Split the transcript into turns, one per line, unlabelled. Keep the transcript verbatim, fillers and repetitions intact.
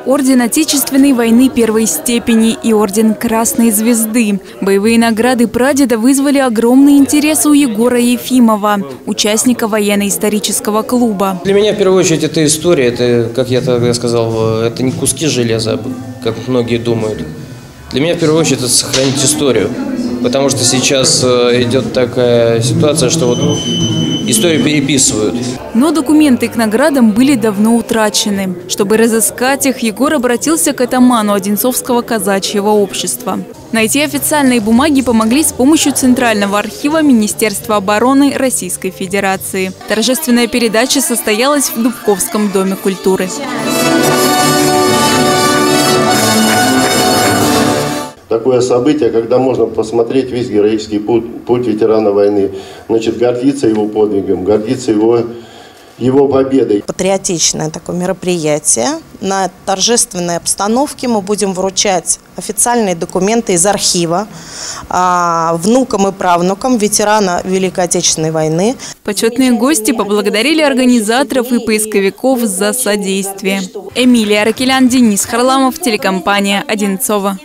Орден Отечественной войны первой степени и Орден Красной Звезды. Боевые награды прадеда вызвали огромный интерес у Егора Ефимова, участника военно-исторического клуба.
Для меня в первую очередь это история, это, как я тогда сказал, это не куски железа, как многие думают. Для меня в первую очередь это сохранить историю, потому что сейчас идет такая ситуация, что вот историю переписывают.
Но документы к наградам были давно утрачены. Чтобы разыскать их, Егор обратился к атаману Одинцовского казачьего общества. Найти официальные бумаги помогли с помощью Центрального архива Министерства обороны Российской Федерации. Торжественная передача состоялась в Дубковском доме культуры.
Такое событие, когда можно посмотреть весь героический путь, путь ветерана войны, значит, гордиться его подвигом, гордиться его, его победой.
Патриотичное такое мероприятие. На торжественной обстановке мы будем вручать официальные документы из архива а, внукам и правнукам ветерана Великой Отечественной войны.
Почетные гости поблагодарили организаторов и поисковиков за содействие. Эмилия Ракелян, Денис Харламов, телекомпания «Одинцово».